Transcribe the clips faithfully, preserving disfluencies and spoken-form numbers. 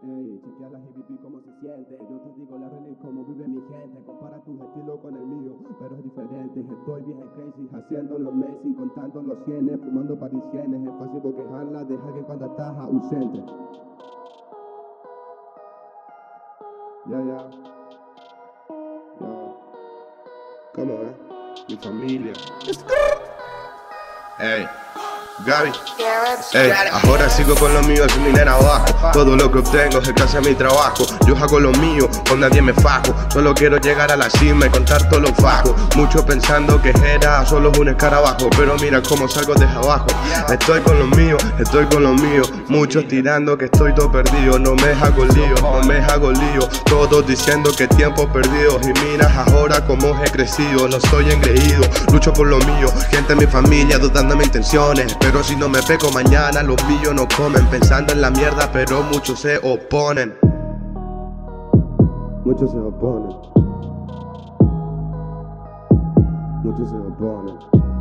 Ey, chequea la G B P cómo se siente. Yo te digo la realidad cómo vive mi gente. Compara tu estilo con el mío, pero es diferente. Estoy bien crazy, haciendo los meses, contando los cienes, fumando parisienes. Es fácil quejarla de alguien cuando estás ausente. Ya, ya. Ya. ¿Cómo es? Mi familia. Ey, Gaby, ey, ahora sigo con lo mío sin dinero abajo. Todo lo que obtengo es casi a mi trabajo. Yo hago lo mío, con nadie me fajo. Solo quiero llegar a la cima y contar todos los bajos. Muchos pensando que era solo un escarabajo, pero mira cómo salgo desde abajo. Estoy con lo mío, estoy con lo mío. Muchos tirando que estoy todo perdido. No me hago lío, no me hago lío. Todos diciendo que tiempo perdido. Y mira ahora cómo he crecido. No soy engreído, lucho por lo mío. Gente en mi familia dudando de mis intenciones, pero si no me pego mañana los pillos no comen. Pensando en la mierda pero muchos se oponen. Muchos se oponen. Muchos se oponen.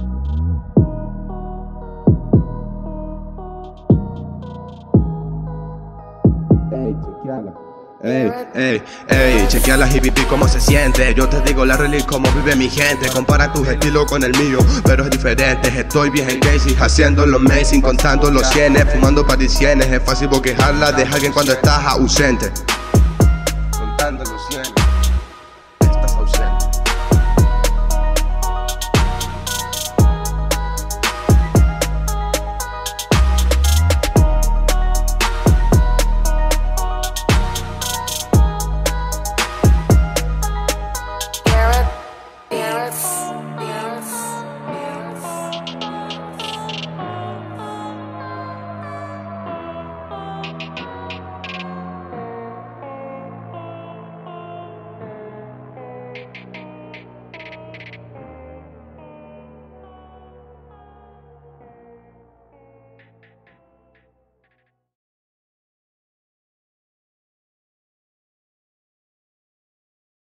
Ey, chequeala. Ey, ey, ey, chequea la G B P cómo se siente. Yo te digo la realidad cómo vive mi gente. Compara tu estilo con el mío, pero es diferente. Estoy bien en Casey, haciendo los meses, contando los cienes, fumando parisienes. Es fácil quejarla de alguien cuando estás ausente.